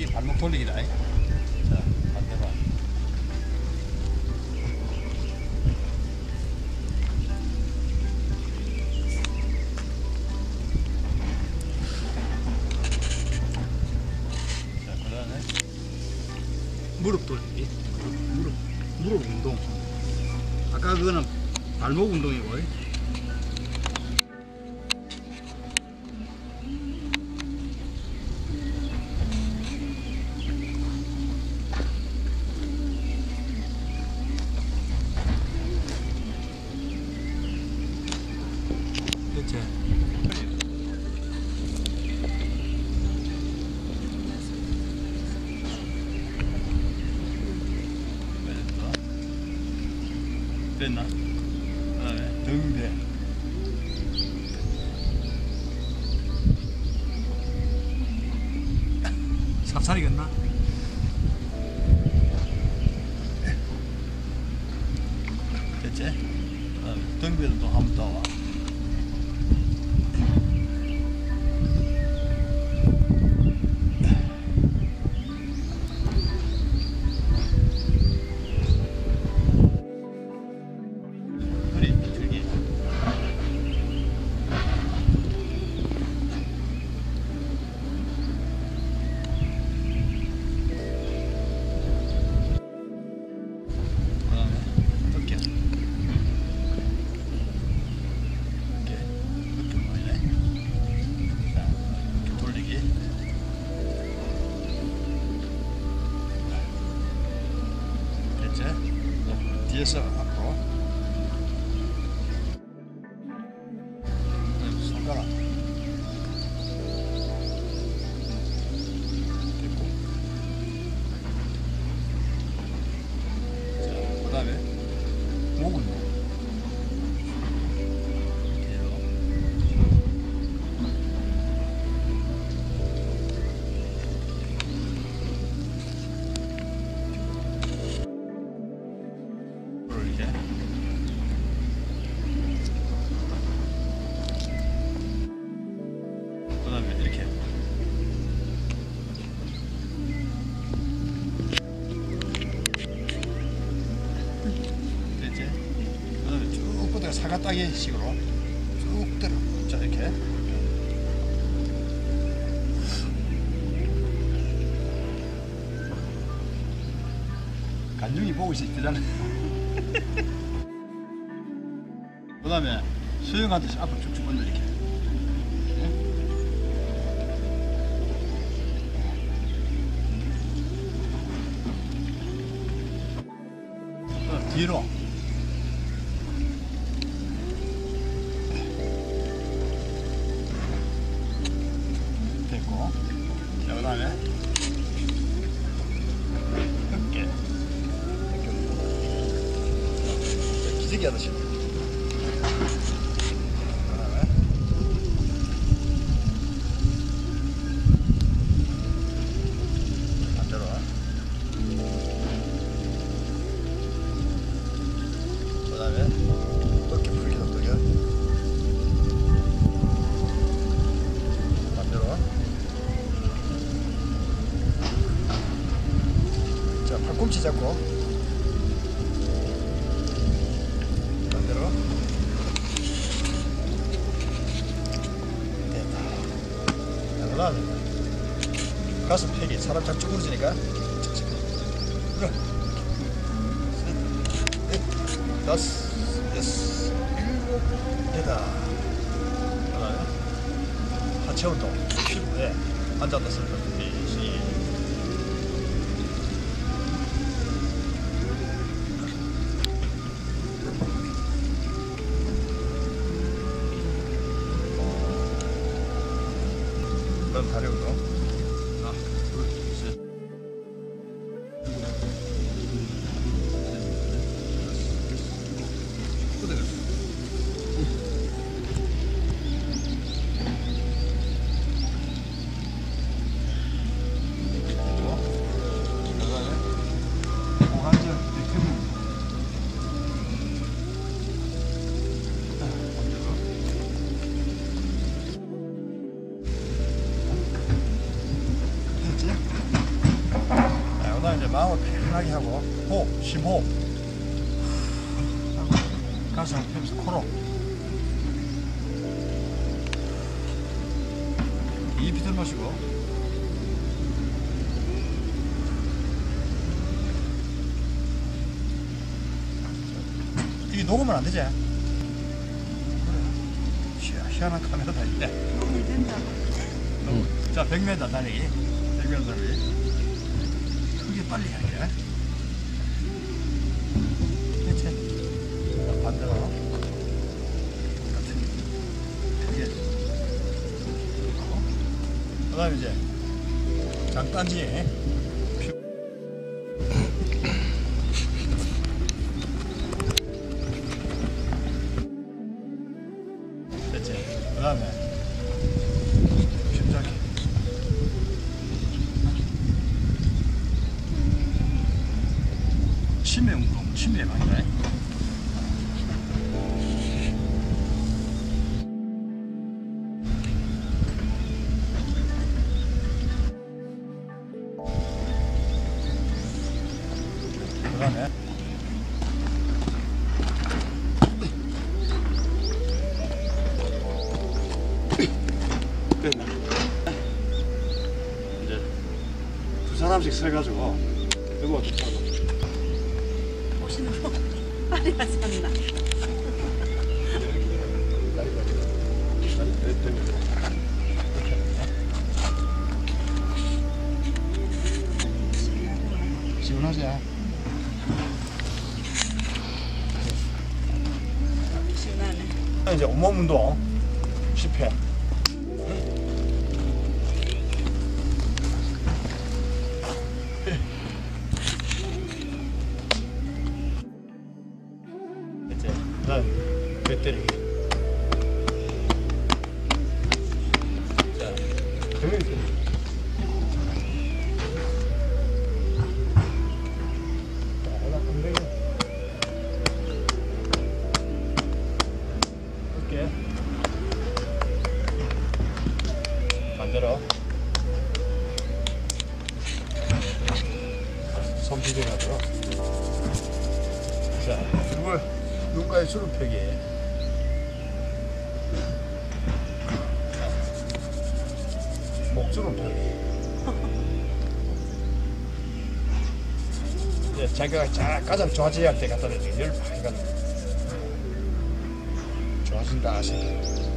발목 돌리기다. 자, 반대로. 자, 그 다음에 무릎 돌리기. 무릎 운동. 아까 그거는 발목 운동이고. 그치? 됐나? 그다음에 등대. 삽살이겠나? 됐지? 등대도 또 한 번 더 와. 뒤에서 앞으로 손가락 됐고, 자, 그 다음에 목은 이렇게 됐지? 그 다음에 쭉 뻗어 사과따기 식으로 쭉 들어. 자, 이렇게 간중이 보고 있잖아. 그 다음에 수영하듯이 앞으로 쭉쭉 뻗어. 이렇게 뒤로 됐고, 자, 그 다음에 어깨 기저귀 하듯이. 그 다음에 반대로. 그 다음에 어깨 풀기도 어깨 반대로. 자, 팔꿈치 잡고 반대로. 됐다. 자, 그 다음에 가슴 펴기. 사람 잘 쭈그러지니까 그래. 다섯, 여섯, 일곱, 여덟. 그다음에 하체 운동. 피부에 앉았다 서다 준비. 그다음 다리 운동. 하나, 둘, 셋. 마음을 편하게 하고 호흡, 심호흡. 가슴을 펴면서 코로. 깊이 들마시고. 이게 녹으면 안 되지? 그래. 희한한 카메라다 이제. 너무 된다. 자, 100m 달리기. 100m 달리기. 크게 빨리 해야 돼. 그렇지. 자, 반대로. 같은. 크게. 그 다음에 이제, 장단지. 됐지. 그 다음에, 심장이. 치매 운동, 치매 방이다. 그 다음에 끝나. 이제 두 사람씩 서가지고 누구가 좋다고. 보시는 거 빨리 하지 않나. 시원하지? 시원하네. 이제 온몸 운동 10회. 이제 그다음 배 때리기. 자, 등 때리기. 이렇게 반대로 손 비벼가지고. 자, 눈가에 주름 펴기. 목주름 펴기. 이제 자기가 가장 좋아져야 할 때 갖다 대는 열 많이 가는. 좋아진다 하시네.